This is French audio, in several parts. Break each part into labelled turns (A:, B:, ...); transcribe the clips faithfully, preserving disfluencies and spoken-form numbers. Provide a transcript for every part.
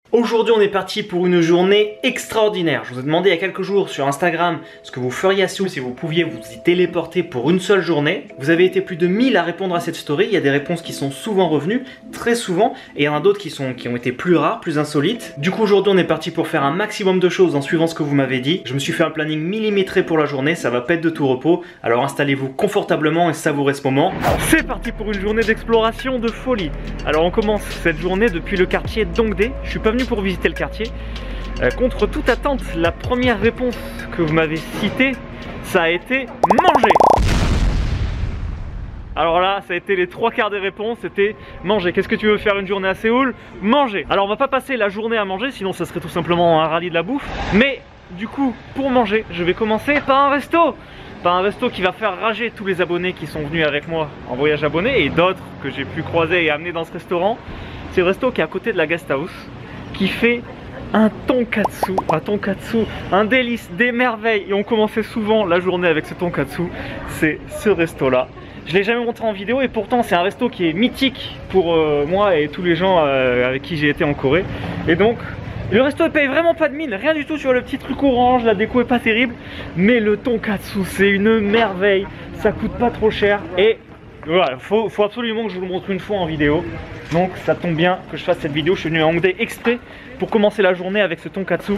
A: Aujourd'hui on est parti pour une journée extraordinaire. Je vous ai demandé il y a quelques jours sur Instagram ce que vous feriez à Séoul si vous pouviez vous y téléporter pour une seule journée. Vous avez été plus de mille à répondre à cette story. Il y a des réponses qui sont souvent revenues, très souvent, et il y en a d'autres qui, sont, qui ont été plus rares, plus insolites. Du coup aujourd'hui on est parti pour faire un maximum de choses en suivant ce que vous m'avez dit. Je me suis fait un planning millimétré pour la journée, ça va pas être de tout repos. Alors installez-vous confortablement et savourez ce moment. C'est parti pour une journée d'exploration de folie. Alors on commence cette journée depuis le quartier Dongdae. Je suis pas venu pour visiter le quartier. Euh, contre toute attente, la première réponse que vous m'avez citée, ça a été manger. Alors là, ça a été les trois quarts des réponses, c'était manger. Qu'est-ce que tu veux faire une journée à Séoul? Manger. Alors on va pas passer la journée à manger, sinon ça serait tout simplement un rallye de la bouffe. Mais du coup, pour manger, je vais commencer par un resto. Par un resto qui va faire rager tous les abonnés qui sont venus avec moi en voyage abonné et d'autres que j'ai pu croiser et amener dans ce restaurant. C'est le resto qui est à côté de la guest house, qui fait un tonkatsu, un tonkatsu, un délice, des merveilles. Et on commençait souvent la journée avec ce tonkatsu, c'est ce resto là. Je l'ai jamais montré en vidéo et pourtant c'est un resto qui est mythique pour euh, moi et tous les gens euh, avec qui j'ai été en Corée. Et donc le resto ne paye vraiment pas de mine, rien du tout sur le petit truc orange, la déco est pas terrible. Mais le tonkatsu c'est une merveille, ça coûte pas trop cher et voilà, faut, faut absolument que je vous le montre une fois en vidéo. Donc ça tombe bien que je fasse cette vidéo, je suis venu à Hongdae exprès pour commencer la journée avec ce tonkatsu.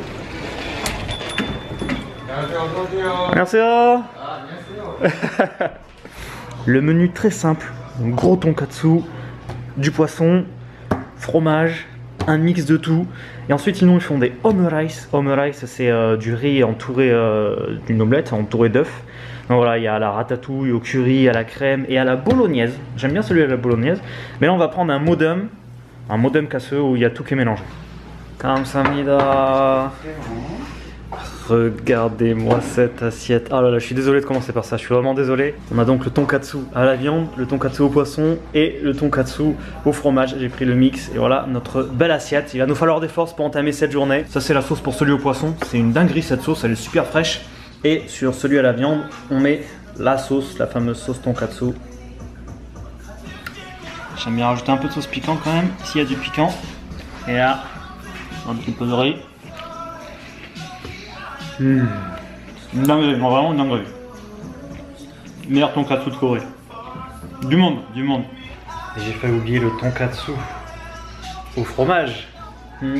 A: Merci. Le menu très simple, un gros tonkatsu, du poisson, fromage, un mix de tout. Et ensuite sinon ils font des omurice. Omurice c'est euh, du riz entouré euh, d'une omelette, entouré d'œufs. Donc voilà, il y a la ratatouille au curry, à la crème et à la bolognaise. J'aime bien celui à la bolognaise. Mais là on va prendre un modem, un modem casseux où il y a tout qui est mélangé. Kamsamida. Regardez-moi cette assiette. Ah là là, je suis désolé de commencer par ça, je suis vraiment désolé. On a donc le tonkatsu à la viande, le tonkatsu au poisson et le tonkatsu au fromage. J'ai pris le mix et voilà notre belle assiette. Il va nous falloir des forces pour entamer cette journée. Ça c'est la sauce pour celui au poisson. C'est une dinguerie cette sauce, elle est super fraîche. Et sur celui à la viande, on met la sauce, la fameuse sauce tonkatsu. J'aime bien rajouter un peu de sauce piquante quand même, s'il y a du piquant. Et là, un petit peu de riz. Mmh. Une dinguerie, non, vraiment une dinguerie. Meilleur tonkatsu de Corée. Du monde, du monde. J'ai failli oublier le tonkatsu au fromage. Mmh.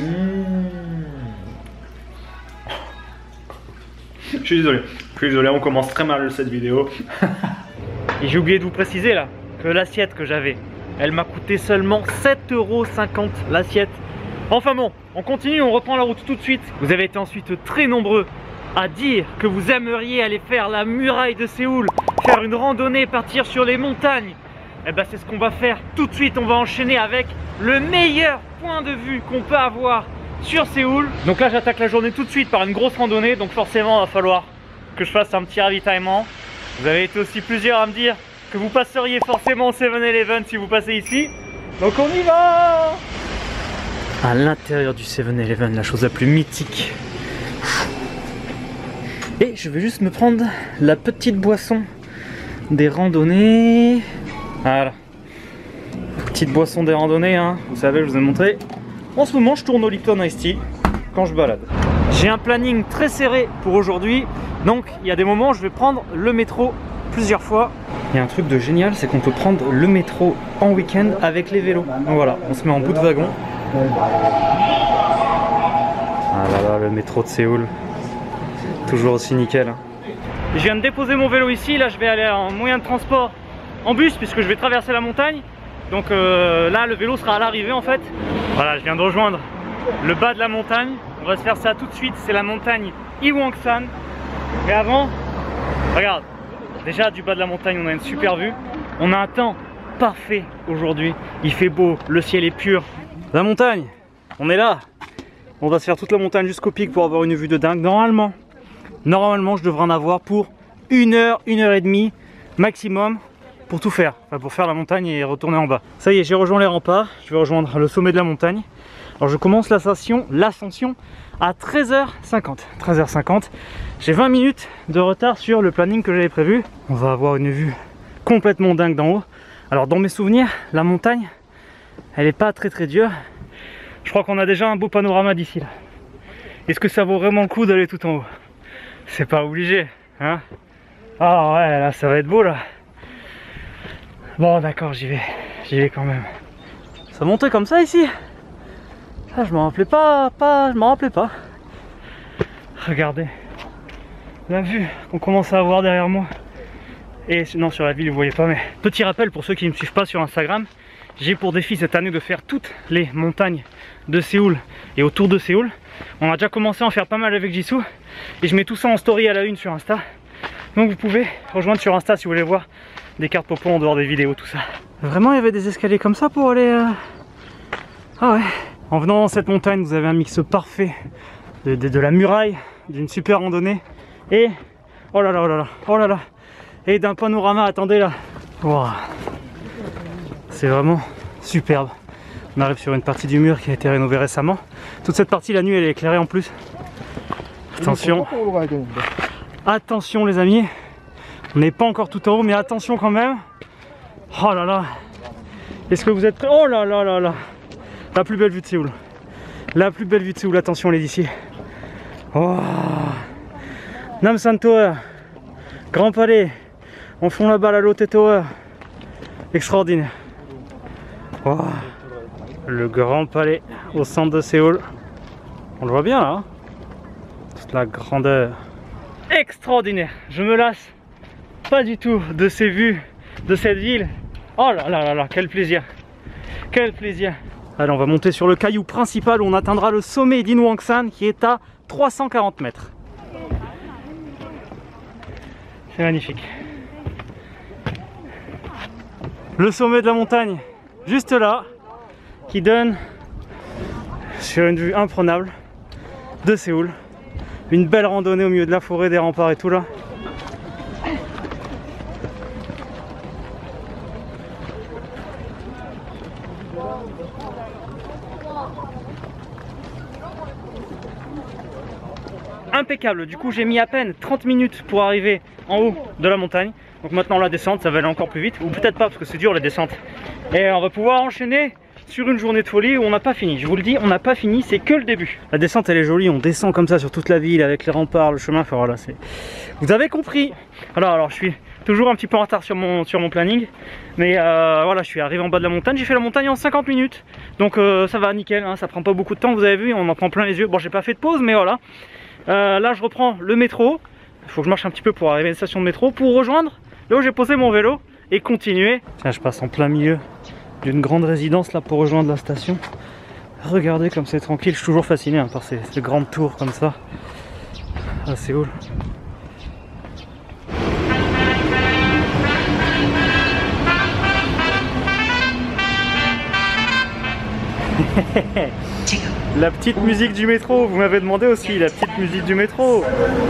A: Je suis désolé, je suis désolé, on commence très mal cette vidéo. Et j'ai oublié de vous préciser là que l'assiette que j'avais, elle m'a coûté seulement sept euros cinquante l'assiette. Enfin bon, on continue, on reprend la route tout de suite. Vous avez été ensuite très nombreux à dire que vous aimeriez aller faire la muraille de Séoul, faire une randonnée, partir sur les montagnes. Et ben c'est ce qu'on va faire tout de suite, on va enchaîner avec le meilleur point de vue qu'on peut avoir sur Séoul. Donc là j'attaque la journée tout de suite par une grosse randonnée, donc forcément il va falloir que je fasse un petit ravitaillement. Vous avez été aussi plusieurs à me dire que vous passeriez forcément au seven eleven si vous passez ici. Donc on y va. À l'intérieur du seven eleven, la chose la plus mythique. Et je vais juste me prendre la petite boisson des randonnées. Voilà. Petite boisson des randonnées, hein. Vous savez, je vous ai montré. En ce moment, je tourne au Lipton Ice Tea quand je balade. J'ai un planning très serré pour aujourd'hui. Donc, il y a des moments où je vais prendre le métro plusieurs fois. Il y a un truc de génial, c'est qu'on peut prendre le métro en week-end avec les vélos. Donc voilà, on se met en bout de wagon. Ah là là, le métro de Séoul. Toujours aussi nickel. Hein. Je viens de déposer mon vélo ici. Là, je vais aller en moyen de transport en bus puisque je vais traverser la montagne. Donc euh, là, le vélo sera à l'arrivée en fait. Voilà, je viens de rejoindre le bas de la montagne. On va se faire ça tout de suite. C'est la montagne Iwangsan. Mais avant, regarde. Déjà, du bas de la montagne, on a une super vue. On a un temps parfait aujourd'hui. Il fait beau, le ciel est pur. La montagne, on est là. On va se faire toute la montagne jusqu'au pic pour avoir une vue de dingue. Normalement, normalement, je devrais en avoir pour une heure, une heure et demie maximum pour tout faire. Enfin, pour faire la montagne et retourner en bas. Ça y est, j'ai rejoint les remparts. Je vais rejoindre le sommet de la montagne. Alors, je commence l'ascension, l'ascension à treize heures cinquante. treize heures cinquante. J'ai vingt minutes de retard sur le planning que j'avais prévu. On va avoir une vue complètement dingue d'en haut. Alors, dans mes souvenirs, la montagne, elle n'est pas très très dure. Je crois qu'on a déjà un beau panorama d'ici là. Est-ce que ça vaut vraiment le coup d'aller tout en haut? C'est pas obligé, hein? Ah ouais, là ça va être beau là. Bon d'accord, j'y vais, j'y vais quand même. Ça montait comme ça ici? Ah, je m'en rappelais pas, pas, je m'en rappelais pas. Regardez la vue qu'on commence à avoir derrière moi. Et non, sur la ville vous voyez pas, mais petit rappel pour ceux qui ne me suivent pas sur Instagram, j'ai pour défi cette année de faire toutes les montagnes de Séoul et autour de Séoul. On a déjà commencé à en faire pas mal avec Jisoo et je mets tout ça en story à la une sur Insta. Donc vous pouvez rejoindre sur Insta si vous voulez voir des cartes popo en dehors des vidéos, tout ça. Vraiment il y avait des escaliers comme ça pour aller... Euh... Ah ouais. En venant dans cette montagne vous avez un mix parfait de, de, de la muraille, d'une super randonnée et... Oh là là, oh là là, oh là là. Et d'un panorama, attendez là. Wow. C'est vraiment superbe. On arrive sur une partie du mur qui a été rénovée récemment. Toute cette partie la nuit elle est éclairée en plus. Attention. Attention les amis. On n'est pas encore tout en haut mais attention quand même. Oh là là. Est-ce que vous êtes prêts? Oh là là là là. La plus belle vue de Séoul. La plus belle vue de Séoul, attention les d'ici. Oh. Namsan Tower. Grand Palais. En fond là-bas la Lotte Tower. Extraordinaire. Oh. Le Grand Palais au centre de Séoul. On le voit bien là, hein? Toute la grandeur. Extraordinaire. Je me lasse pas du tout de ces vues, de cette ville. Oh là là là là, quel plaisir. Quel plaisir. Allez, on va monter sur le caillou principal où on atteindra le sommet d'Inwangsan qui est à trois cent quarante mètres. C'est magnifique. Le sommet de la montagne, juste là, qui donne sur une vue imprenable de Séoul. Une belle randonnée au milieu de la forêt, des remparts et tout là. Impeccable, du coup j'ai mis à peine trente minutes pour arriver en haut de la montagne. Donc maintenant la descente ça va aller encore plus vite, ou peut-être pas parce que c'est dur la descente. Et on va pouvoir enchaîner sur une journée de folie où on n'a pas fini. Je vous le dis, on n'a pas fini, c'est que le début. La descente elle est jolie, on descend comme ça sur toute la ville avec les remparts, le chemin, enfin voilà, c'est... Vous avez compris. Alors, alors je suis toujours un petit peu en retard sur mon, sur mon planning. Mais euh, voilà, je suis arrivé en bas de la montagne, j'ai fait la montagne en cinquante minutes. Donc euh, ça va nickel, hein, ça prend pas beaucoup de temps, vous avez vu, on en prend plein les yeux. Bon j'ai pas fait de pause mais voilà. Euh, là je reprends le métro. Il faut que je marche un petit peu pour arriver à une station de métro pour rejoindre là où j'ai posé mon vélo et continuer. Tiens, je passe en plein milieu d'une grande résidence là pour rejoindre la station. Regardez comme c'est tranquille, je suis toujours fasciné hein, par ces, ces grandes tours comme ça à Séoul. La petite musique du métro, vous m'avez demandé aussi la petite musique du métro.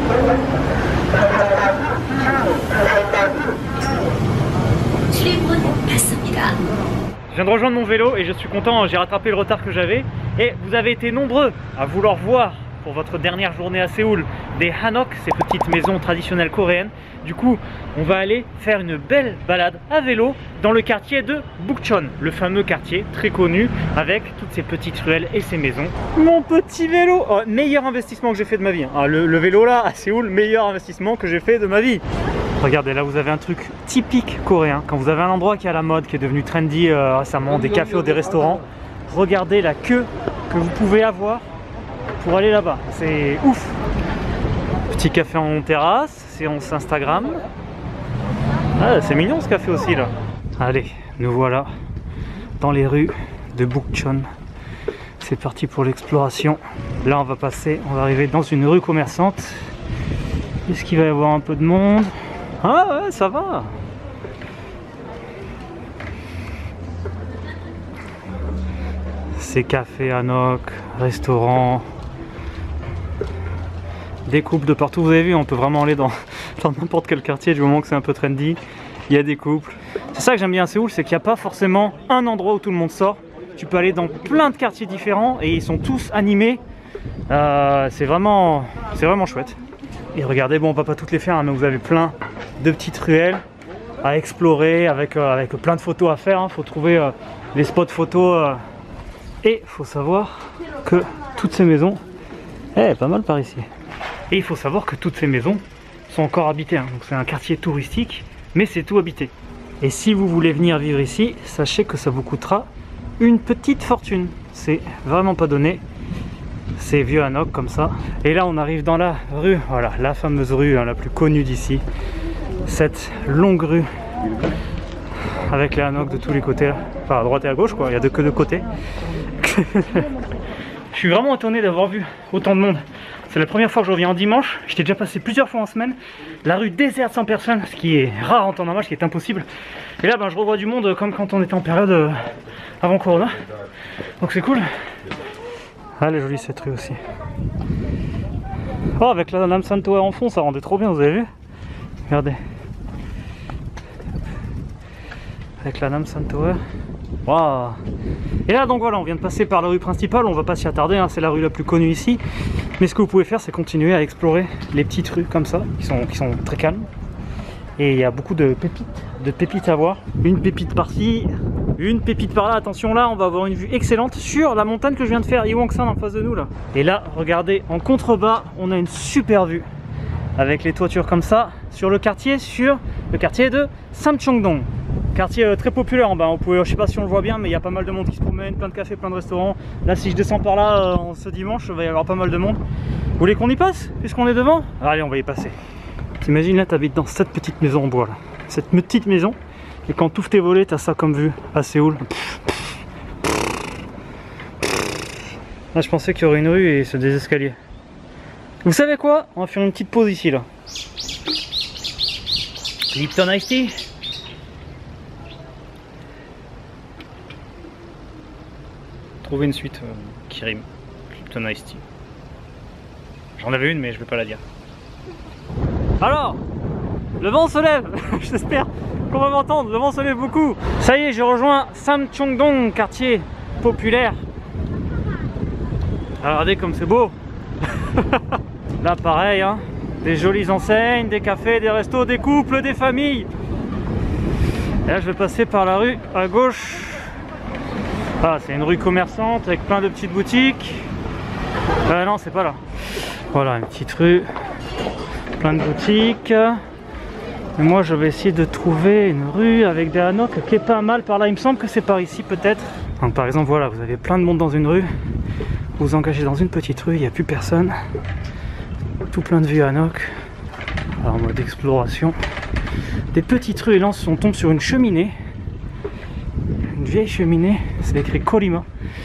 A: Je viens de rejoindre mon vélo et je suis content, j'ai rattrapé le retard que j'avais. Et vous avez été nombreux à vouloir voir pour votre dernière journée à Séoul des hanok, ces petites maisons traditionnelles coréennes. Du coup, on va aller faire une belle balade à vélo dans le quartier de Bukchon, le fameux quartier très connu avec toutes ces petites ruelles et ces maisons. Mon petit vélo, oh, meilleur investissement que j'ai fait de ma vie. Ah, le, le vélo là à Séoul, meilleur investissement que j'ai fait de ma vie. Regardez, là vous avez un truc typique coréen. Quand vous avez un endroit qui est à la mode, qui est devenu trendy euh, récemment, des cafés ou des restaurants, regardez la queue que vous pouvez avoir pour aller là-bas. C'est ouf. Petit café en terrasse, séance Instagram. Ah, c'est mignon ce café aussi là. Allez, nous voilà dans les rues de Bukchon. C'est parti pour l'exploration. Là on va passer, on va arriver dans une rue commerçante. Est-ce qu'il va y avoir un peu de monde? Ah ouais, ça va. C'est café, hanok, restaurant, des couples de partout. Vous avez vu, on peut vraiment aller dans n'importe quel quartier du moment que c'est un peu trendy. Il y a des couples. C'est ça que j'aime bien à Séoul, c'est qu'il n'y a pas forcément un endroit où tout le monde sort. Tu peux aller dans plein de quartiers différents et ils sont tous animés. Euh, c'est vraiment, c'est vraiment chouette. Et regardez, bon on va pas toutes les faire, hein, mais vous avez plein de petites ruelles à explorer avec, euh, avec plein de photos à faire. Il hein. faut trouver euh, les spots photos euh, Et il faut savoir que toutes ces maisons, eh, pas mal par ici. Et il faut savoir que toutes ces maisons sont encore habitées, hein. Donc c'est un quartier touristique, mais c'est tout habité. Et si vous voulez venir vivre ici, sachez que ça vous coûtera une petite fortune. C'est vraiment pas donné. C'est vieux Hanok comme ça. Et là on arrive dans la rue, voilà, la fameuse rue hein, la plus connue d'ici. Cette longue rue avec les Hanok de tous les côtés, là. Enfin à droite et à gauche quoi, il n'y a de que deux côtés. Je suis vraiment étonné d'avoir vu autant de monde. C'est la première fois que je reviens en dimanche. J'étais déjà passé plusieurs fois en semaine. La rue déserte sans personne, ce qui est rare en temps normal, ce qui est impossible. Et là ben, je revois du monde comme quand on était en période euh, avant Corona. Donc c'est cool. Ah, elle est jolie cette rue aussi. Oh, avec la Nam San Tower en fond, ça rendait trop bien, vous avez vu? Regardez. Avec la Nam San Tower. Waouh. Et là, donc voilà, on vient de passer par la rue principale, on va pas s'y attarder, hein, c'est la rue la plus connue ici. Mais ce que vous pouvez faire, c'est continuer à explorer les petites rues comme ça, qui sont, qui sont très calmes. Et il y a beaucoup de pépites, de pépites à voir. Une pépite par-ci, une pépite par là. Attention là, on va avoir une vue excellente sur la montagne que je viens de faire, Iwangsan en face de nous là. Et là, regardez, en contrebas, on a une super vue. Avec les toitures comme ça, sur le quartier, sur le quartier de Samcheongdong. Quartier euh, très populaire en bas, on pouvait, je sais pas si on le voit bien, mais il y a pas mal de monde qui se promène, plein de cafés, plein de restaurants. Là, si je descends par là euh, ce dimanche, il va y avoir pas mal de monde. Vous voulez qu'on y passe, puisqu'on est devant? Allez, on va y passer. T'imagines là, t'habites dans cette petite maison en bois là. Cette petite maison, et quand tu ouvres tes volets, t'as ça comme vue à Séoul. Là, je pensais qu'il y aurait une rue et c'est des escaliers. Vous savez quoi? On va faire une petite pause ici là. Lipton Ice Tea. Trouver une suite euh, qui rime. Lipton Ice Tea. J'en avais une mais je vais pas la dire. Alors, le vent se lève. J'espère qu'on va m'entendre. Le vent se lève beaucoup. Ça y est, j'ai rejoint Samcheongdong, quartier populaire. Regardez comme c'est beau. Là pareil, hein, des jolies enseignes, des cafés, des restos, des couples, des familles. Et là je vais passer par la rue à gauche. Ah, c'est une rue commerçante avec plein de petites boutiques. Euh, non, c'est pas là. Voilà, une petite rue, plein de boutiques. Et moi je vais essayer de trouver une rue avec des Hanok qui est pas mal par là. Il me semble que c'est par ici peut-être. Donc par exemple voilà, vous avez plein de monde dans une rue. Vous vous engagez dans une petite rue, il n'y a plus personne. Tout plein de vues Hanok. Alors en mode exploration. Des petites rues et là on tombe sur une cheminée. Une vieille cheminée, c'est écrit Korima.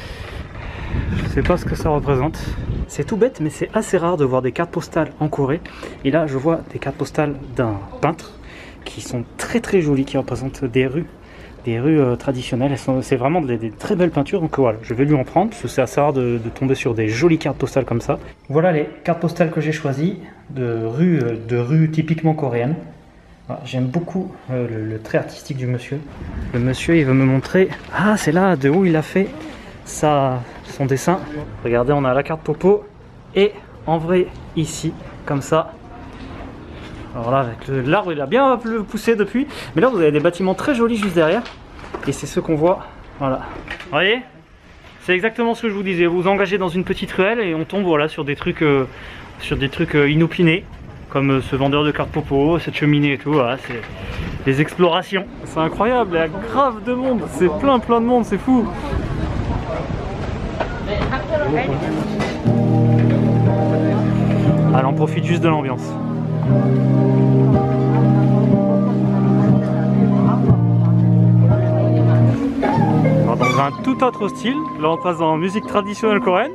A: Je sais pas ce que ça représente. C'est tout bête mais c'est assez rare de voir des cartes postales en Corée. Et là je vois des cartes postales d'un peintre qui sont très très jolies, qui représentent des rues. Des rues euh, traditionnelles, c'est vraiment des, des très belles peintures, donc voilà, je vais lui en prendre, parce que c'est assez rare de, de tomber sur des jolies cartes postales comme ça. Voilà les cartes postales que j'ai choisies, de rues de rues typiquement coréennes. Voilà, j'aime beaucoup euh, le, le trait artistique du monsieur. Le monsieur, il veut me montrer, ah c'est là de où il a fait sa, son dessin. Regardez, on a la carte topo, et en vrai, ici, comme ça. Alors là, avec l'arbre, il a bien poussé depuis. Mais là, vous avez des bâtiments très jolis juste derrière. Et c'est ce qu'on voit. Voilà. Vous voyez? C'est exactement ce que je vous disais. Vous vous engagez dans une petite ruelle et on tombe voilà, sur des trucs, euh, sur des trucs euh, inopinés. Comme euh, ce vendeur de cartes popo, cette cheminée et tout. Voilà, c'est des explorations. C'est incroyable, il y a grave de monde. C'est plein, plein de monde, c'est fou. Allez, on profite juste de l'ambiance. Alors dans un tout autre style, là on passe dans la musique traditionnelle coréenne.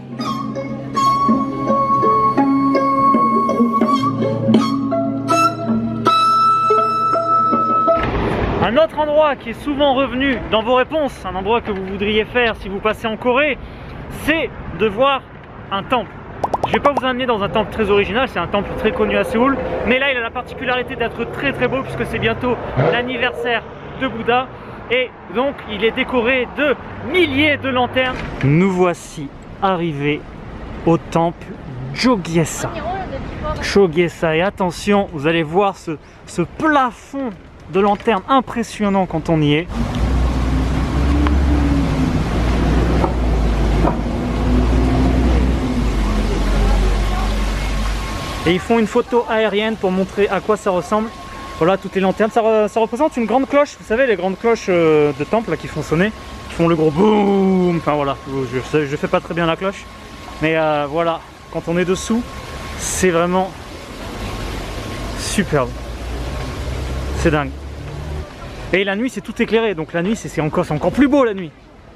A: Un autre endroit qui est souvent revenu dans vos réponses, un endroit que vous voudriez faire si vous passez en Corée, c'est de voir un temple. Je ne vais pas vous amener dans un temple très original, c'est un temple très connu à Séoul, mais là il a la particularité d'être très très beau puisque c'est bientôt l'anniversaire de Bouddha et donc il est décoré de milliers de lanternes. Nous voici arrivés au temple Chogyesa. Chogyesa, et attention, vous allez voir ce, ce plafond de lanternes impressionnant quand on y est. Et ils font une photo aérienne pour montrer à quoi ça ressemble. Voilà toutes les lanternes, ça, re, ça représente une grande cloche, vous savez les grandes cloches euh, de temple là, qui font sonner, qui font le gros boum, enfin voilà, je, je fais pas très bien la cloche, mais euh, voilà, quand on est dessous, c'est vraiment superbe, c'est dingue. Et la nuit c'est tout éclairé, donc la nuit c'est encore, encore plus beau la nuit.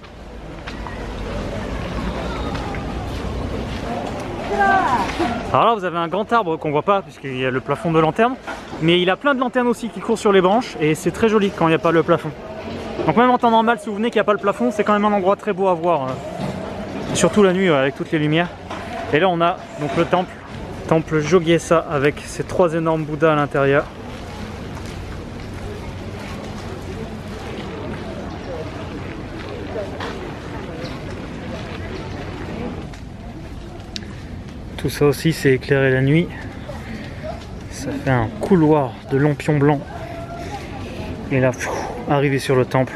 A: Alors là vous avez un grand arbre qu'on voit pas puisqu'il y a le plafond de lanterne, mais il a plein de lanternes aussi qui courent sur les branches et c'est très joli quand il n'y a pas le plafond. Donc même en temps normal, si vous venez qu'il n'y a pas le plafond, c'est quand même un endroit très beau à voir, surtout la nuit avec toutes les lumières. Et là on a donc le temple, temple Jogye-sa avec ces trois énormes Bouddhas à l'intérieur. Tout ça aussi c'est éclairé la nuit. Ça fait un couloir de lampions blancs. Et là, pff, arrivé sur le temple.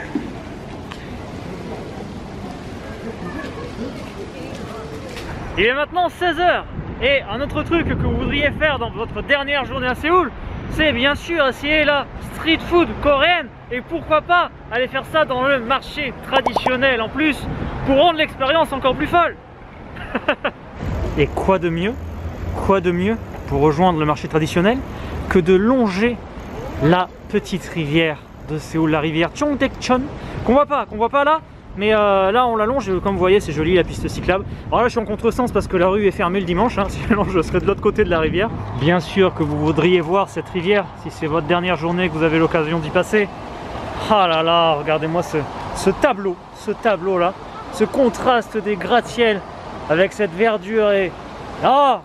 A: Il est maintenant seize heures. Et un autre truc que vous voudriez faire dans votre dernière journée à Séoul, c'est bien sûr essayer la street food coréenne. Et pourquoi pas aller faire ça dans le marché traditionnel en plus, pour rendre l'expérience encore plus folle. Et quoi de mieux, quoi de mieux pour rejoindre le marché traditionnel que de longer la petite rivière de Séoul, la rivière Cheongtaekchon, qu'on voit pas, qu'on voit pas là, mais euh, là on la longe, comme vous voyez c'est joli la piste cyclable. Alors là je suis en contresens parce que la rue est fermée le dimanche, hein, sinon je serais de l'autre côté de la rivière. Bien sûr que vous voudriez voir cette rivière si c'est votre dernière journée que vous avez l'occasion d'y passer. Ah là là, regardez-moi ce, ce tableau, ce tableau là, ce contraste des gratte-ciels avec cette verdure et... Ah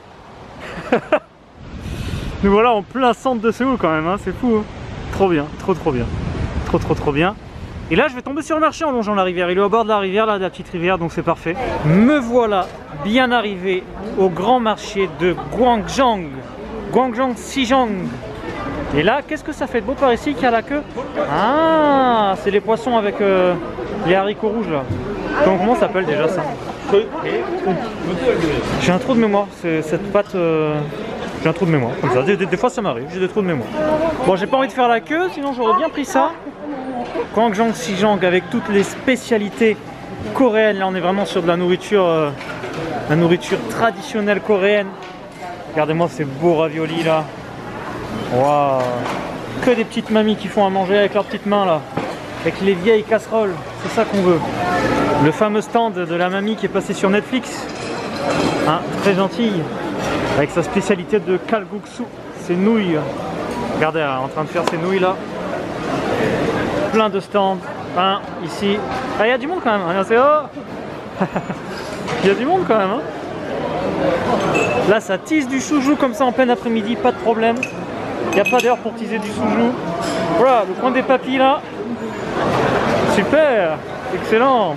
A: nous voilà en plein centre de Séoul quand même, hein, c'est fou, hein. Trop bien, trop trop bien, trop trop trop bien. Et là je vais tomber sur le marché en longeant la rivière, il est au bord de la rivière, là, de la petite rivière, donc c'est parfait. Me voilà bien arrivé au grand marché de Gwangjang, Gwangjang Sijang. Et là, qu'est-ce que ça fait de beau par ici qu'il y a la queue? Ah, c'est les poissons avec euh, les haricots rouges là. Donc, comment ça s'appelle déjà ça? J'ai un trou de mémoire, cette pâte, euh, j'ai un trou de mémoire, comme ça, des, des, des fois ça m'arrive, j'ai des trous de mémoire. Bon, j'ai pas envie de faire la queue, sinon j'aurais bien pris ça. Gwangjang Sijang avec toutes les spécialités coréennes, là on est vraiment sur de la nourriture, euh, la nourriture traditionnelle coréenne. Regardez-moi ces beaux raviolis là, waouh, que des petites mamies qui font à manger avec leurs petites mains là, avec les vieilles casseroles, c'est ça qu'on veut. Le fameux stand de la mamie qui est passé sur Netflix, hein, très gentille, avec sa spécialité de kalguksu, ses nouilles. Regardez, elle est en train de faire ses nouilles là. Plein de stands, hein, ici. Ah, il y a du monde quand même, hein, c'est oh. Il y a du monde quand même. Hein. Là, ça tisse du soujou comme ça en plein après-midi, pas de problème. Il n'y a pas d'heure pour teaser du soujou. Voilà, le coin des papilles là. Super, excellent.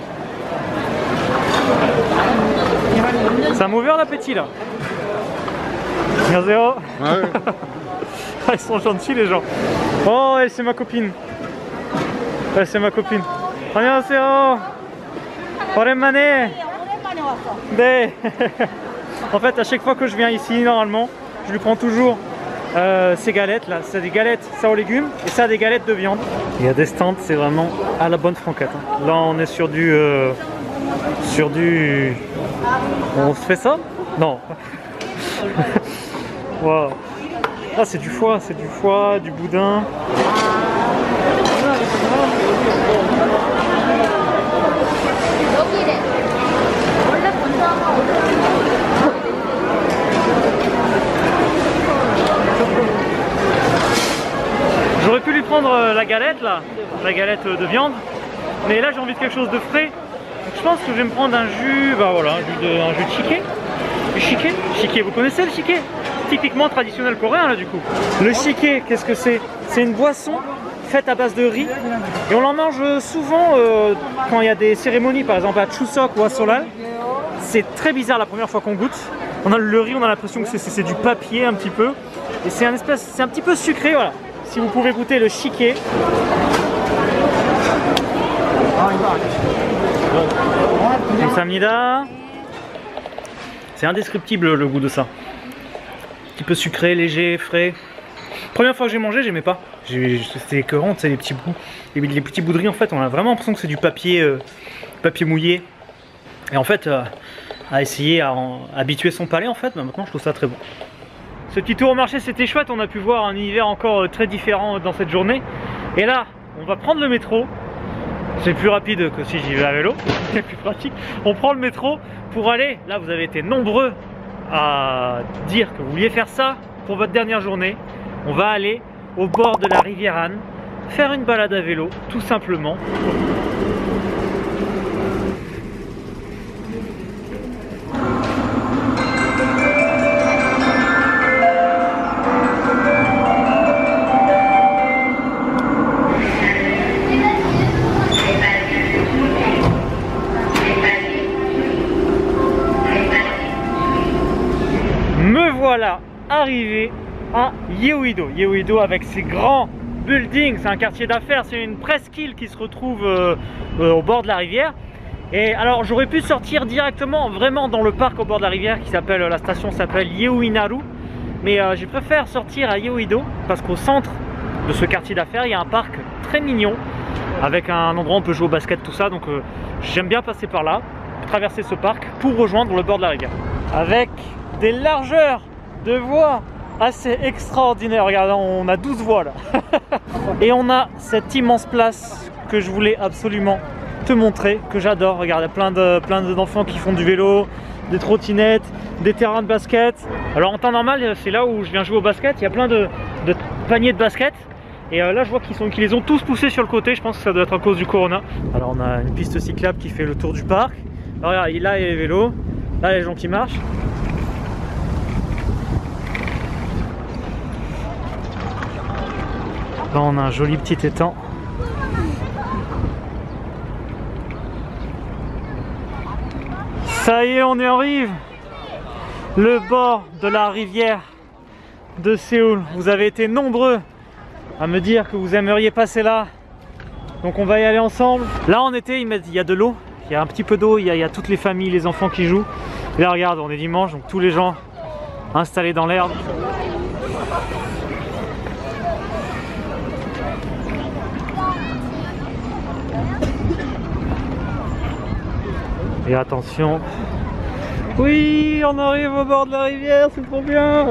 A: Ça m'a ouvert l'appétit là. Zéro. Ouais. Ils sont gentils les gens. Oh, elle c'est ma copine. Elle c'est ma copine. 안녕하세요. 오랜만에. 네. En fait, à chaque fois que je viens ici, normalement, je lui prends toujours euh, ces galettes là. C'est des galettes ça aux légumes et ça des galettes de viande. Il y a des stands, c'est vraiment à la bonne franquette. Hein. Là, on est sur du, euh, sur du. On se fait ça? Non. Wow. Ah, c'est du foie, c'est du foie, du boudin. J'aurais pu lui prendre la galette là, la galette de viande, mais là j'ai envie de quelque chose de frais. Donc je pense que je vais me prendre un jus, bah voilà, un jus de, un jus de chiké. Du chiké, chiké, vous connaissez le chiké? Typiquement traditionnel coréen là du coup. Le chiké, qu'est-ce que c'est? C'est une boisson faite à base de riz et on en mange souvent euh, quand il y a des cérémonies, par exemple à Chuseok ou à Solal. C'est très bizarre la première fois qu'on goûte. On a le riz, on a l'impression que c'est du papier un petit peu et c'est un espèce, c'est un petit peu sucré, voilà. Si vous pouvez goûter le chiké. C'est indescriptible le goût de ça. petit peu sucré, léger, frais. Première fois que j'ai mangé, j'aimais pas. C'était écœurant, tu sais, les petits bouts. Les, les petits bouts de riz, en fait, on a vraiment l'impression que c'est du papier, euh, papier mouillé. Et en fait, euh, à essayer à, en, à habituer son palais, en fait, bah, maintenant je trouve ça très bon. Ce petit tour au marché, c'était chouette. On a pu voir un univers encore euh, très différent dans cette journée. Et là, on va prendre le métro. C'est plus rapide que si j'y vais à vélo. C'est plus pratique. On prend le métro pour aller. Là, vous avez été nombreux à dire que vous vouliez faire ça pour votre dernière journée. On va aller au bord de la rivière Anne, faire une balade à vélo, tout simplement. Me voilà arrivé à Yeouido. Yeouido avec ses grands buildings, c'est un quartier d'affaires, c'est une presqu'île qui se retrouve euh, euh, au bord de la rivière. Et alors j'aurais pu sortir directement vraiment dans le parc au bord de la rivière qui s'appelle, la station s'appelle Yeouinaru, mais euh, j'ai préféré sortir à Yeouido parce qu'au centre de ce quartier d'affaires il y a un parc très mignon avec un endroit où on peut jouer au basket, tout ça, donc euh, j'aime bien passer par là, traverser ce parc pour rejoindre le bord de la rivière avec des largeurs de voies assez extraordinaires. Regardez, on a douze voies là. Et on a cette immense place que je voulais absolument te montrer, que j'adore. Regardez, plein de plein d'enfants qui font du vélo, des trottinettes, des terrains de basket. Alors en temps normal, c'est là où je viens jouer au basket. Il y a plein de, de paniers de basket. Et euh, là, je vois qu'ils sont, qu'ils les ont tous poussés sur le côté. Je pense que ça doit être à cause du corona. Alors on a une piste cyclable qui fait le tour du parc. Alors regarde, là il y a les vélos, là il y a les gens qui marchent. Là on a un joli petit étang. Ça y est, on y arrive. Le bord de la rivière de Séoul. Vous avez été nombreux à me dire que vous aimeriez passer là. Donc on va y aller ensemble. Là on était, il y a de l'eau. Il y a un petit peu d'eau, il, il y a toutes les familles, les enfants qui jouent. Et là regarde, on est dimanche, donc tous les gens installés dans l'herbe. Et attention, oui, on arrive au bord de la rivière, c'est trop bien.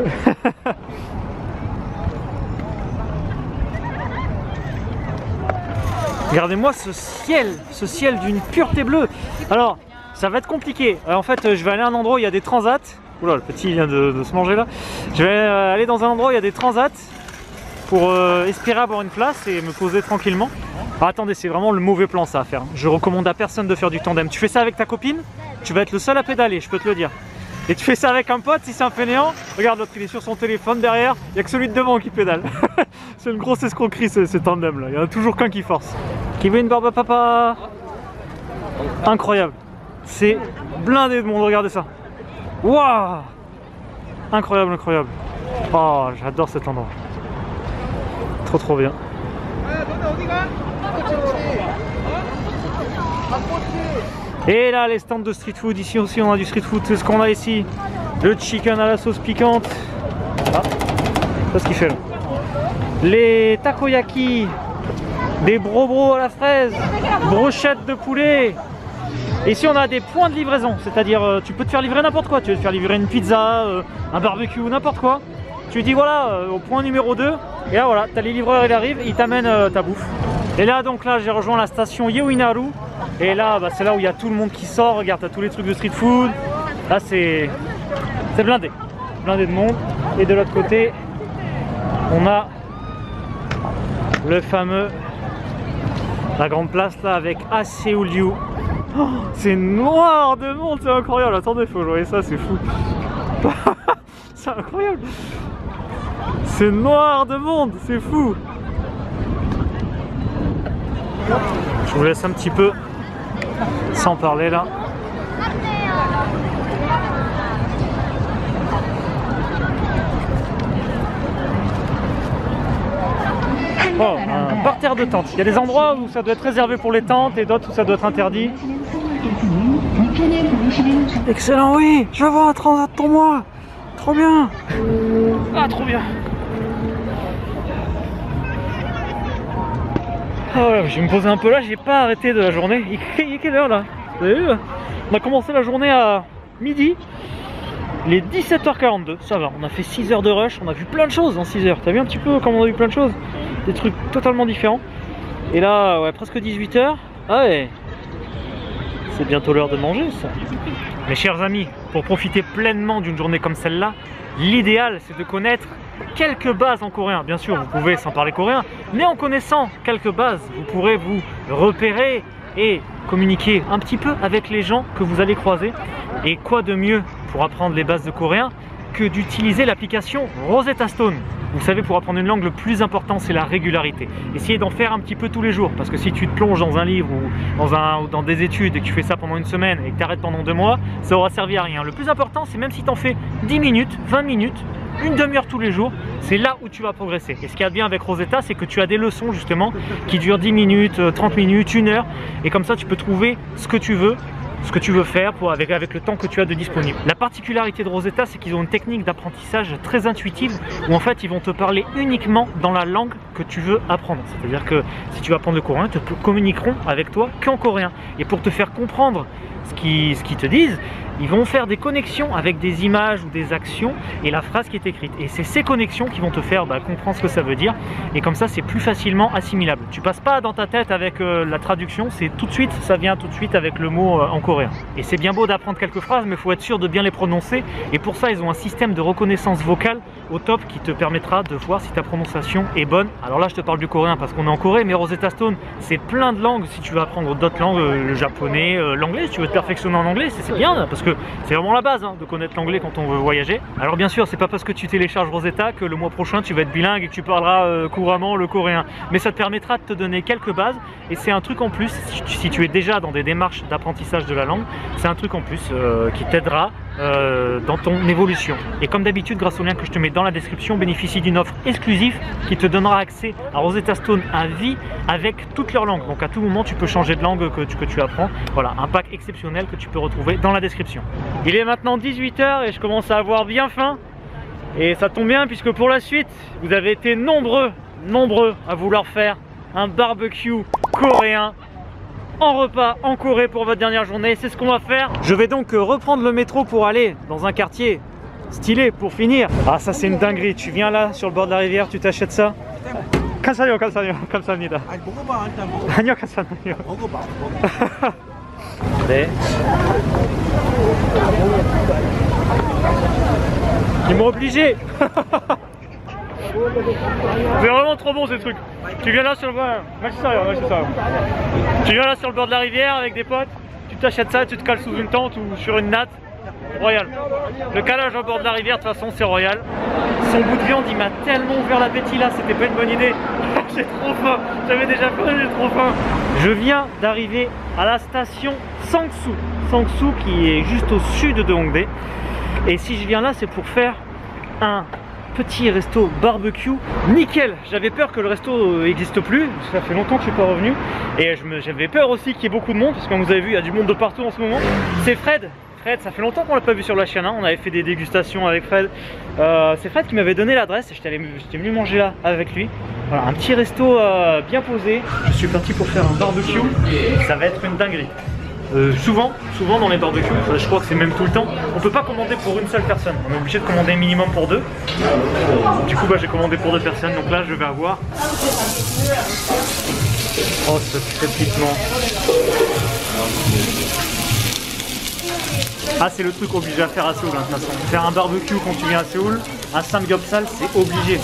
A: Regardez-moi ce ciel, ce ciel d'une pureté bleue. Alors, ça va être compliqué. Alors, en fait, je vais aller à un endroit où il y a des transats. Oula, le petit vient de, de se manger là. Je vais aller dans un endroit où il y a des transats pour euh, espérer avoir une place et me poser tranquillement. Ah, attendez, c'est vraiment le mauvais plan ça à faire. Je recommande à personne de faire du tandem. Tu fais ça avec ta copine, tu vas être le seul à pédaler, je peux te le dire. Et tu fais ça avec un pote, si c'est un fainéant, regarde l'autre, il est sur son téléphone derrière, il n'y a que celui de devant qui pédale. C'est une grosse escroquerie ce, ce tandem là, il y en a toujours qu'un qui force. Qui veut une barbe à papa? Incroyable. C'est blindé de monde, regardez ça. Waouh! Incroyable, incroyable. Oh, j'adore cet endroit. Trop trop bien. Et là les stands de street food, ici aussi on a du street food, c'est ce qu'on a ici. Le chicken à la sauce piquante. Ah, c'est ce qu'il fait là. Les takoyaki, des brobros à la fraise, brochettes de poulet. Et ici on a des points de livraison, c'est-à-dire euh, tu peux te faire livrer n'importe quoi. Tu veux te faire livrer une pizza, euh, un barbecue, n'importe quoi. Tu dis voilà, euh, au point numéro deux, et là voilà, t'as les livreurs, ils arrivent, ils t'amènent euh, ta bouffe. Et là donc là j'ai rejoint la station Yeouinaru. Et là bah, c'est là où il y a tout le monde qui sort, regarde, t'as tous les trucs de street food. Là c'est c'est blindé, blindé de monde. Et de l'autre côté, on a le fameux, la grande place là avec Aseulju. Oh, c'est noir de monde, c'est incroyable. Attendez, faut jouer ça, c'est fou. C'est incroyable. C'est noir de monde, c'est fou. Je vous laisse un petit peu sans parler là. Oh, un parterre de tentes. Il y a des endroits où ça doit être réservé pour les tentes et d'autres où ça doit être interdit. Excellent, oui, je veux voir un transat pour moi. Trop bien. Ah, trop bien. Ah ouais, je vais me poser un peu là, j'ai pas arrêté de la journée. Il est quelle heure là? Vous avez vu? On a commencé la journée à midi. Il est dix-sept heures quarante-deux, ça va. On a fait six heures de rush, on a vu plein de choses en six heures. T'as vu un petit peu comment on a vu plein de choses? Des trucs totalement différents. Et là, ouais, presque dix-huit heures. Ah ouais, c'est bientôt l'heure de manger ça. Mes chers amis, pour profiter pleinement d'une journée comme celle-là, l'idéal c'est de connaître quelques bases en coréen. Bien sûr, vous pouvez sans parler coréen, mais en connaissant quelques bases, vous pourrez vous repérer et communiquer un petit peu avec les gens que vous allez croiser. Et quoi de mieux pour apprendre les bases de coréen que d'utiliser l'application Rosetta Stone. Vous savez, pour apprendre une langue, le plus important, c'est la régularité. Essayez d'en faire un petit peu tous les jours, parce que si tu te plonges dans un livre ou dans, un, ou dans des études et que tu fais ça pendant une semaine et que tu arrêtes pendant deux mois, ça aura servi à rien. Le plus important, c'est même si tu en fais dix minutes, vingt minutes, une demi-heure tous les jours, c'est là où tu vas progresser. Et ce qu'il y a de bien avec Rosetta, c'est que tu as des leçons justement qui durent dix minutes, trente minutes, une heure, et comme ça tu peux trouver ce que tu veux, ce que tu veux faire pour, avec, avec le temps que tu as de disponible. La particularité de Rosetta, c'est qu'ils ont une technique d'apprentissage très intuitive où en fait ils vont te parler uniquement dans la langue que tu veux apprendre. C'est-à-dire que si tu vas apprendre le coréen, ils te communiqueront avec toi qu'en coréen. Et pour te faire comprendre ce qu'ils ce qu'ils te disent, ils vont faire des connexions avec des images ou des actions et la phrase qui est écrite. Et c'est ces connexions qui vont te faire bah, comprendre ce que ça veut dire. Et comme ça, c'est plus facilement assimilable. Tu passes pas dans ta tête avec euh, la traduction, c'est tout de suite, ça vient tout de suite avec le mot euh, en coréen. Et c'est bien beau d'apprendre quelques phrases, mais il faut être sûr de bien les prononcer. Et pour ça, ils ont un système de reconnaissance vocale au top qui te permettra de voir si ta prononciation est bonne. Alors là, je te parle du coréen parce qu'on est en Corée, mais Rosetta Stone, c'est plein de langues. Si tu veux apprendre d'autres langues, euh, le japonais, euh, l'anglais, si tu veux te perfectionner en anglais, c'est bien parce que c'est vraiment la base hein, de connaître l'anglais quand on veut voyager. Alors bien sûr, c'est pas parce que tu télécharges Rosetta que le mois prochain tu vas être bilingue et que tu parleras euh, couramment le coréen. Mais ça te permettra de te donner quelques bases et c'est un truc en plus, si tu, si tu es déjà dans des démarches d'apprentissage de la langue, c'est un truc en plus euh, qui t'aidera euh, dans ton évolution. Et comme d'habitude, grâce au lien que je te mets dans la description, bénéficie d'une offre exclusive qui te donnera accès à Rosetta Stone à vie avec toutes leurs langues. Donc à tout moment, tu peux changer de langue que tu, que tu apprends. Voilà, un pack exceptionnel que tu peux retrouver dans la description. Il est maintenant dix-huit heures et je commence à avoir bien faim. Et ça tombe bien puisque pour la suite, vous avez été nombreux, nombreux à vouloir faire un barbecue coréen en repas en Corée pour votre dernière journée. C'est ce qu'on va faire. Je vais donc reprendre le métro pour aller dans un quartier stylé pour finir. Ah, ça c'est une dinguerie. Tu viens là sur le bord de la rivière, tu t'achètes ça. 감사해요, 감사해요, 감사합니다. 아니요, 감사해요. 네. Ils m'ont obligé. C'est vraiment trop bon ces trucs. Tu viens là sur le bord, tu viens là sur le bord de la rivière avec des potes, tu t'achètes ça, tu te cales sous une tente ou sur une natte. Royal. Le calage au bord de la rivière, de toute façon, c'est royal. Son bout de viande, il m'a tellement ouvert l'appétit là, c'était pas une bonne idée. J'ai trop faim, j'avais déjà faim, j'ai trop faim. Je viens d'arriver à la station Sangsu. Sangsu qui est juste au sud de Hongdae. Et si je viens là, c'est pour faire un petit resto barbecue nickel. J'avais peur que le resto n'existe plus, ça fait longtemps que je suis pas revenu. Et j'avais peur aussi qu'il y ait beaucoup de monde, parce que comme vous avez vu, il y a du monde de partout en ce moment. C'est Fred. Fred, ça fait longtemps qu'on l'a pas vu sur la chaîne, hein. On avait fait des dégustations avec Fred. Euh, c'est Fred qui m'avait donné l'adresse et j'étais venu manger là avec lui. Voilà, un petit resto euh, bien posé. Je suis parti pour faire un barbecue. Ça va être une dinguerie. Euh, souvent, souvent dans les barbecues, enfin, je crois que c'est même tout le temps, on peut pas commander pour une seule personne. On est obligé de commander minimum pour deux. Du coup, bah, j'ai commandé pour deux personnes. Donc là, je vais avoir. Oh, ce crépitement. Ah, c'est le truc obligé à faire à Séoul, hein, de toute façon. Faire un barbecue quand tu viens à Séoul, un samgyeopsal, c'est obligé.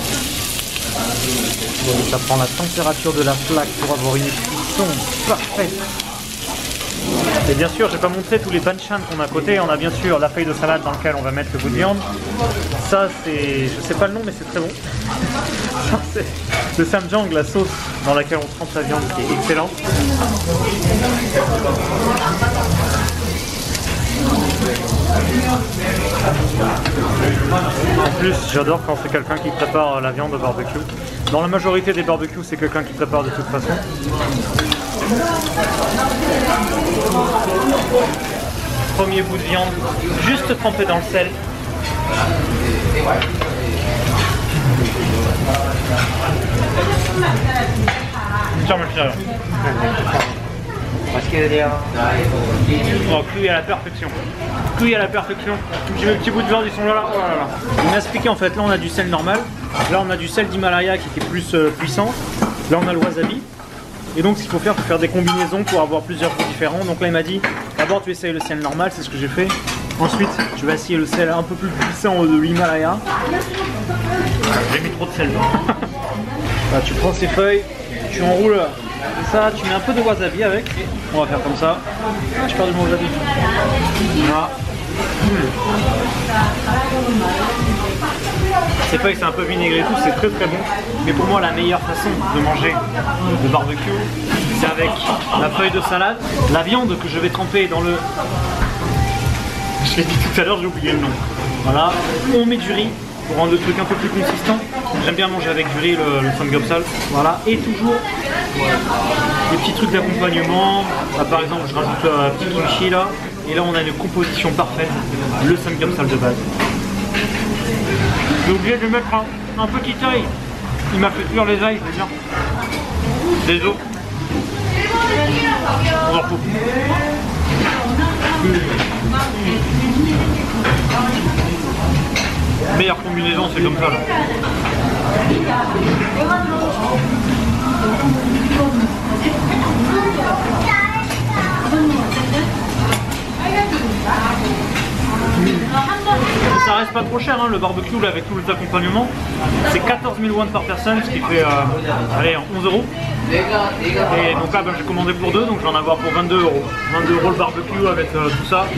A: Ça prend la température de la plaque pour avoir une cuisson parfaite. Et bien sûr, je vais pas montrer tous les banchan qu'on a à côté. On a bien sûr la feuille de salade dans laquelle on va mettre le bout de viande. Ça, c'est, je sais pas le nom, mais c'est très bon. Ça, c'est le samjang, la sauce dans laquelle on trempe la viande, qui est excellente. En plus, j'adore quand c'est quelqu'un qui prépare la viande au barbecue. Dans la majorité des barbecues, c'est quelqu'un qui prépare de toute façon. Premier bout de viande, juste trempé dans le sel. Oh, cuit à la perfection. Cuit à la perfection. J'ai mes petits bouts de viande, ils sont là, là. Oh là là. Il m'a expliqué en fait, là on a du sel normal, là on a du sel d'Himalaya qui est plus euh, puissant, là on a le wasabi. Et donc ce qu'il faut faire, c'est faire des combinaisons pour avoir plusieurs goûts différents. Donc là il m'a dit, d'abord tu essayes le sel normal, c'est ce que j'ai fait. Ensuite, je vais essayer le sel un peu plus puissant de l'Himalaya. J'ai mis trop de sel dedans. Là, tu prends ces feuilles, tu enroules ça, tu mets un peu de wasabi avec. On va faire comme ça. Je pars du wasabi. Voilà. Ces feuilles c'est un peu vinaigré et tout, c'est très très bon. Mais pour moi la meilleure façon de manger le barbecue, c'est avec la feuille de salade, la viande que je vais tremper dans le... Je l'ai dit tout à l'heure, j'ai oublié le nom. Voilà, on met du riz pour rendre le truc un peu plus consistant. J'aime bien manger avec du riz le, le samgyeopsal. Voilà, et toujours des petits trucs d'accompagnement. Par exemple, je rajoute un petit kimchi là. Et là, on a une composition parfaite, le samgyeopsal de base. J'ai oublié de mettre un, un petit ail. Il m'a fait cuire les ailes, c'est bien. Des os. On en fout. Meilleure combinaison, c'est comme ça là. Et ça reste pas trop cher hein, le barbecue là, avec tous les accompagnements. C'est quatorze mille won par personne, ce qui fait euh, allez, onze euros. Et donc là ben, j'ai commandé pour deux, donc je vais en avoir pour vingt-deux euros. vingt-deux euros le barbecue avec euh, tout ça.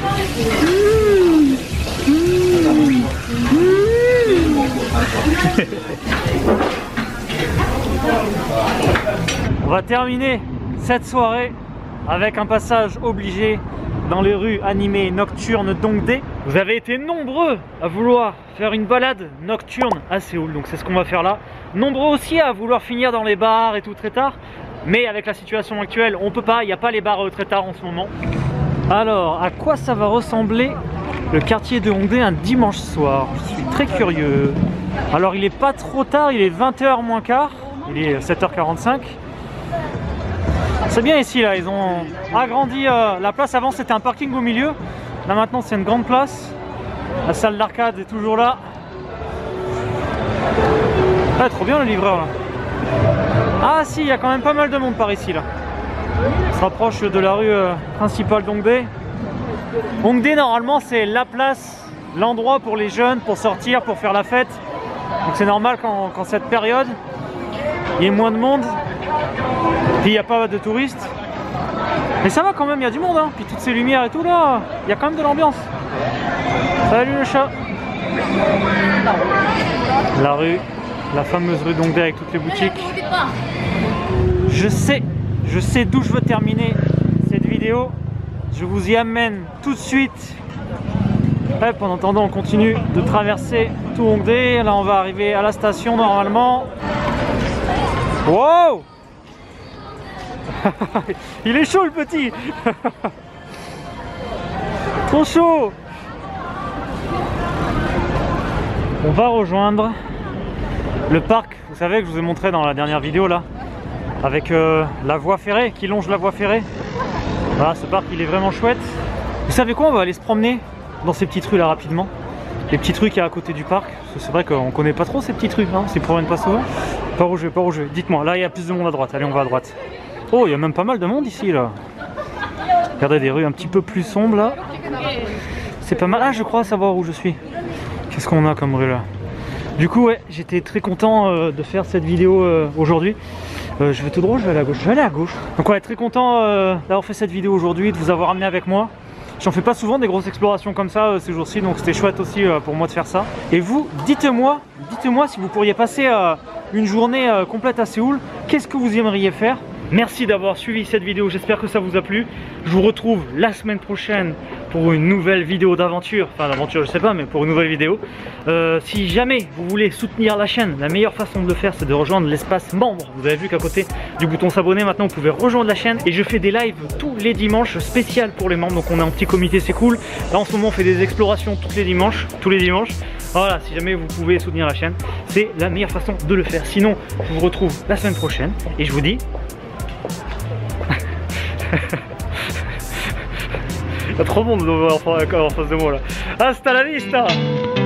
A: On va terminer cette soirée avec un passage obligé dans les rues animées nocturnes d'Hongdae. Vous avez été nombreux à vouloir faire une balade nocturne à Séoul, donc c'est ce qu'on va faire là. Nombreux aussi à vouloir finir dans les bars et tout très tard, mais avec la situation actuelle, on peut pas, il n'y a pas les bars très tard en ce moment. Alors, à quoi ça va ressembler le quartier de Hongdae un dimanche soir? Je suis très curieux. Alors, il est pas trop tard, il est vingt heures moins quart, il est sept heures quarante-cinq. C'est bien ici là, ils ont agrandi euh, la place. Avant c'était un parking au milieu, là maintenant c'est une grande place. La salle d'arcade est toujours là. Ah, trop bien le livreur là. Ah si, il y a quand même pas mal de monde par ici là. On se rapproche de la rue euh, principale d'Hongdae. Hongdae normalement c'est la place, l'endroit pour les jeunes, pour sortir, pour faire la fête. Donc c'est normal qu'en qu'en cette période, il y ait moins de monde. Puis il n'y a pas de touristes. Mais ça va quand même, il y a du monde hein. Puis toutes ces lumières et tout là, il y a quand même de l'ambiance. Salut le chat. La rue, la fameuse rue d'Hongdae avec toutes les boutiques. Je sais, je sais d'où je veux terminer cette vidéo. Je vous y amène tout de suite. Hop, en attendant on continue de traverser tout Hongdae. Là on va arriver à la station normalement. Wow! Il est chaud le petit. Trop chaud. On va rejoindre le parc, vous savez que je vous ai montré dans la dernière vidéo là, avec euh, la voie ferrée qui longe la voie ferrée. Voilà, ce parc il est vraiment chouette. Vous savez quoi, on va aller se promener dans ces petites rues là rapidement. Les petites rues qu'il y a à côté du parc. C'est vrai qu'on connaît pas trop ces petites rues, hein, on s'y promène pas souvent. Pas où je vais, pas où je vais. Dites-moi, là il y a plus de monde à droite, allez on va à droite. Oh, il y a même pas mal de monde ici là. Regardez des rues un petit peu plus sombres là. C'est pas mal. Ah, je crois savoir où je suis. Qu'est-ce qu'on a comme rue là? Du coup, ouais, j'étais très content euh, de faire cette vidéo euh, aujourd'hui. Euh, je vais tout droit, je vais aller à gauche. Je vais aller à gauche. Donc, ouais, très content euh, d'avoir fait cette vidéo aujourd'hui, de vous avoir amené avec moi. J'en fais pas souvent des grosses explorations comme ça euh, ces jours-ci, donc c'était chouette aussi euh, pour moi de faire ça. Et vous, dites-moi, dites-moi si vous pourriez passer euh, une journée euh, complète à Séoul, qu'est-ce que vous aimeriez faire? Merci d'avoir suivi cette vidéo, j'espère que ça vous a plu. Je vous retrouve la semaine prochaine pour une nouvelle vidéo d'aventure. Enfin d'aventure je sais pas, mais pour une nouvelle vidéo. Euh, si jamais vous voulez soutenir la chaîne, la meilleure façon de le faire c'est de rejoindre l'espace membre. Vous avez vu qu'à côté du bouton s'abonner maintenant vous pouvez rejoindre la chaîne. Et je fais des lives tous les dimanches spécial pour les membres. Donc on est en petit comité, c'est cool. Là en ce moment on fait des explorations tous les dimanches, tous les dimanches. Voilà, si jamais vous pouvez soutenir la chaîne, c'est la meilleure façon de le faire. Sinon, je vous retrouve la semaine prochaine et je vous dis... Il y a trop de monde en face de moi là. Hasta la vista!